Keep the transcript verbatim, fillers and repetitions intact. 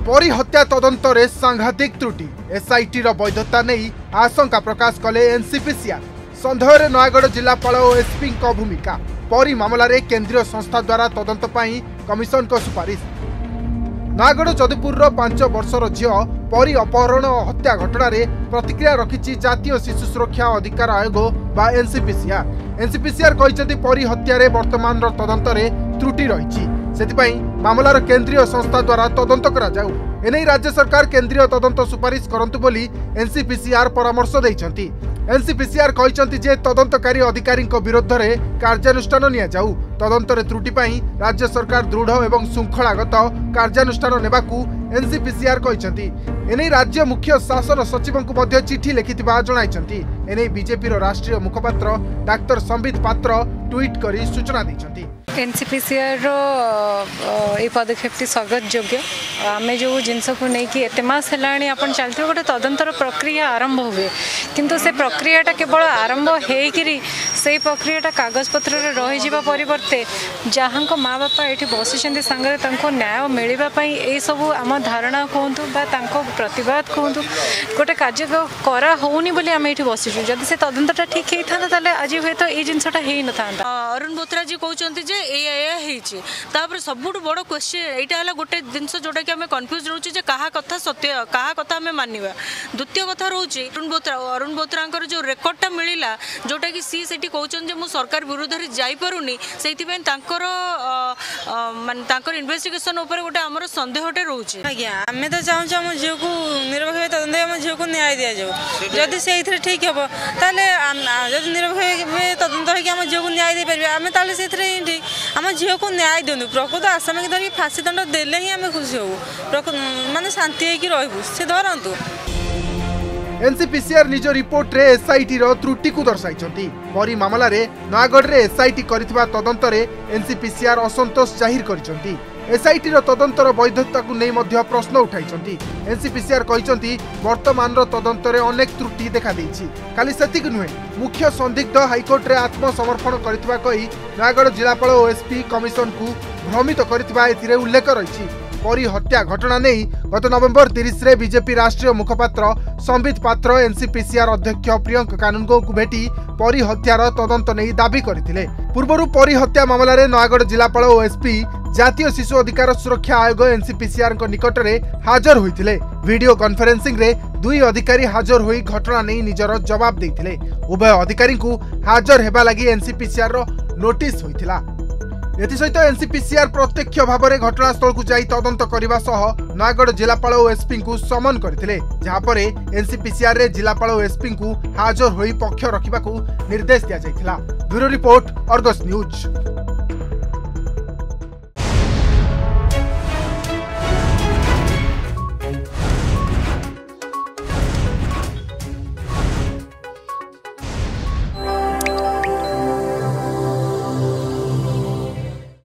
परी हत्या तदंत रे सांघातिक त्रुटि एसआईटी रो वैधता नहीं आशंका प्रकाश कले एनसीपीसीआर। संदेह नयगढ़ जिलापाल और एसपी भूमिका परी मामला रे केंद्रीय संस्था द्वारा तदंत पाई कमिशन को सुपारिश। नयगढ़ जदीपुर पांच वर्षर झील परी अपहरण और हत्या घटना रे प्रतिक्रिया रखिछि जातीय शिशु सुरक्षा अधिकार आयोग बा एनसीपीसीआर। एनसीपीसीआर कहिसेंति परी हत्या रे वर्तमान रो तदंत रे त्रुटि रहिछि, सेतिपई मामलार केंद्रीय संस्था द्वारा तदंत करा जाऊ। एनै राज्य सरकार केंद्रीय तदंत सुपारिश करंतु बोली एनसीपीसीआर परामर्श दैछंती। एनसीपीसीआर कहिसेंति जे तदंतकारी अधिकारी विरुद्ध रे कार्यानुष्ठान निया जाऊ। तदंत रे त्रुटि पई राज्य सरकार दृढ़ एवं श्रृंखलागत कार्यानुष्ठान नेबाकू एनसीपीसीआर कहिसेंति। एनै राज्य मुख्य शासन सचिव को मध्य चिठी लिखिथिबा जणाइछंती। एनै बीजेपी रो राष्ट्रीय मुखपात्र डाक्टर संबित पात्र ट्वीट करी सूचना दैछंती। एनसीपीसीआर ये पदक्षेप स्वागत योग्य। आम जो जिनस को लेकिन एत मस है आप चलते गोटे तदंतर प्रक्रिया आरंभ हुए, किंतु से प्रक्रियाटा केवल आरंभ होकरी से प्रक्रियाटा कागज पत्र रही परिवर्ते जहाँ माँ बापा ये बसी सांगे न्याय मिलवाई ये सब आम धारणा कहतु प्रतिवाद कहतु गोटे कार्य करा होनी बोली आम ये बसीचु। जदि से तदंतटा ठीक होता ताले आज हे तो ये जिनसटा हो न था। अरुण बोथरा जी कहते जे तापर सबुठ बड़ क्वेश्चन यहाँ है गोटे जिनस जोटा कि आम कन्फ्यूज रोचे क्या कथा सत्य क्या कथा आम मानवा। द्वितीय कथा रोचे अरुण बोथरा अरुण बोथरा जो रेकर्डटा मिलला जोटा कि सी सेठी कहते मु सरकार विरोध में जापरुनी से माने इन्वेस्टिगेशन उपर गोटे आमर संदेहटे रोचे। आज्ञा आम तो चाहूँ आम झील को निरपेक्ष तदंत आम झील को न्याय दि जाऊ। जदि से ठीक हे ताले जब निरपेक्ष तदंत होकर झील को न्याय दे पारे आम ताले से ठीक आम झील को न्याय दिनु। प्रकृत आसामी की धरिक फाँसी दंड देले ही आम खुशी हो माने शांति होकर से धरतु। एनसीपीसीआर निज रिपोर्ट रे एसआईटी रो त्रुटि को दर्शाइछंती। परी मामला रे नयगढ़ रे एसआईटी करितबा तदंत रे एनसीपीसीआर असंतोष जाहिर करिछंती। एसआईटी रो तदंतर वैधता को नै मध्य प्रश्न उठाइछंती। एनसीपीसीआर कहिछंती वर्तमान रो तदंत रे अनेक त्रुटि देखा देछि। खाली सेतिक नुहे मुख्य संदिग्ध हाईकोर्ट रे आत्मसमर्पण करितबा कहि नयगढ़ जिलापाल और एसपी कमिशन को भ्रमित करितबा एथिरे उल्लेख रहिछि। परी हत्या घटना नहीं गत नवेम्बर तीस रे बीजेपी राष्ट्रीय मुखपात्र संबित पात्र एनसीपीसीआर अध्यक्ष प्रियंक कानूनगो को भेटी परी हत्यार तदंत नहीं दाबी करथिले। पूर्वरु परी हत्या मामला रे नयगढ़ जिलापाल और एसपी जातीय शिशु अधिकार सुरक्षा आयोग एनसीपीसीआर निकट में हाजर होइथिले। वीडियो कॉन्फ्रेंसिंग रे दुई अधिकारी हाजर होई घटना नहीं निजर जवाब देथिले। उभय अधिकारी को हाजर हेबा लागि एनसीपीसीआर रो नोटिस होइथिला। एसहित एनसीपीसीआर प्रत्यक्ष भाव में घटनास्थल को जाई तदंत करने सह नयगढ़ जिलापाल और एसपी को समन करथिले, जहाँ पर एनसीपीसीआर रे जिलापाल और एसपी को हाजर होई पक्ष रखिबा को निर्देश दिया जायथिला। Bureau report Argus news.